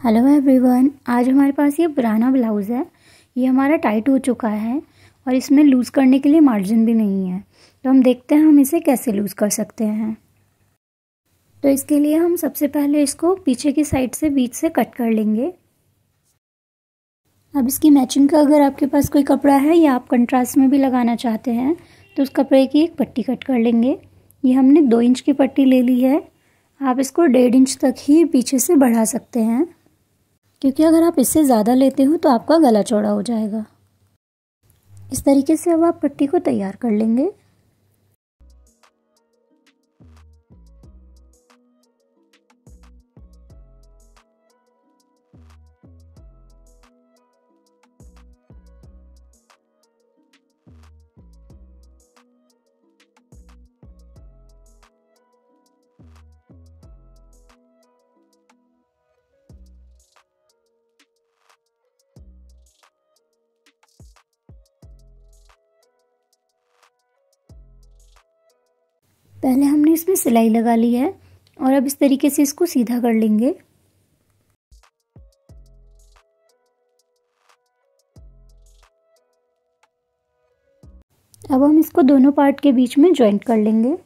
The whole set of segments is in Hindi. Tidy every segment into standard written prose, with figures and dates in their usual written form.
हेलो एवरीवन, आज हमारे पास ये पुराना ब्लाउज़ है। ये हमारा टाइट हो चुका है और इसमें लूज़ करने के लिए मार्जिन भी नहीं है। तो हम देखते हैं हम इसे कैसे लूज़ कर सकते हैं। तो इसके लिए हम सबसे पहले इसको पीछे की साइड से बीच से कट कर लेंगे। अब इसकी मैचिंग का अगर आपके पास कोई कपड़ा है या आप कंट्रास्ट में भी लगाना चाहते हैं तो उस कपड़े की एक पट्टी कट कर लेंगे। ये हमने 2 इंच की पट्टी ले ली है। आप इसको 1.5 इंच तक ही पीछे से बढ़ा सकते हैं, क्योंकि अगर आप इससे ज़्यादा लेते हो तो आपका गला चौड़ा हो जाएगा। इस तरीके से अब आप पट्टी को तैयार कर लेंगे। पहले हमने इसमें सिलाई लगा ली है और अब इस तरीके से इसको सीधा कर लेंगे। अब हम इसको दोनों पार्ट के बीच में जॉइंट कर लेंगे।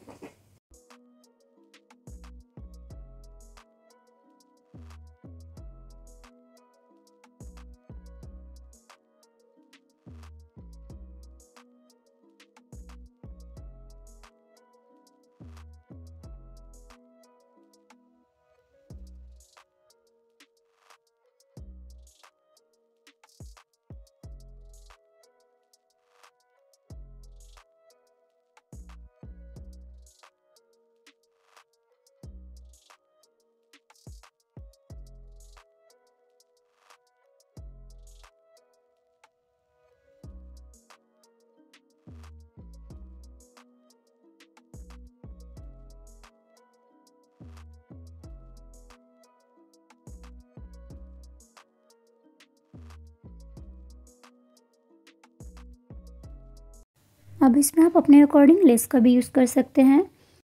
अब इसमें आप अपने अकॉर्डिंग लेस का भी यूज़ कर सकते हैं।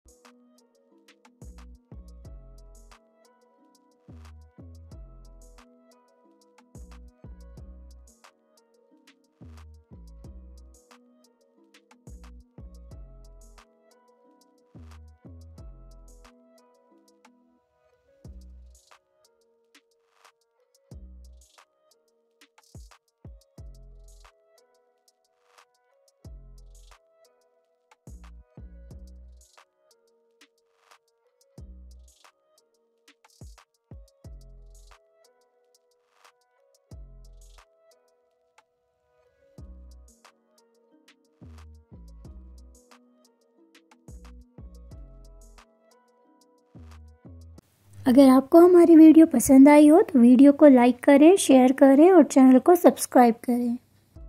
अगर आपको हमारी वीडियो पसंद आई हो तो वीडियो को लाइक करें, शेयर करें और चैनल को सब्सक्राइब करें।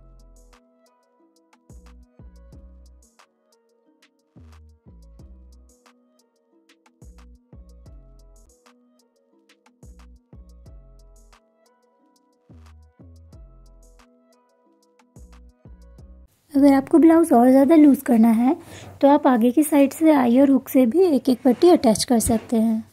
अगर आपको ब्लाउज़ और ज़्यादा लूज़ करना है तो आप आगे की साइड से आई और हुक से भी एक एक पट्टी अटैच कर सकते हैं।